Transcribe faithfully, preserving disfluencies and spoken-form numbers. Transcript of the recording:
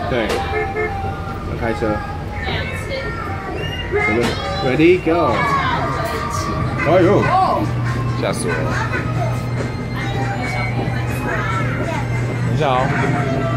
对，要开车。准备 ，Ready go！ 哎呦，吓死我了！等一下哦。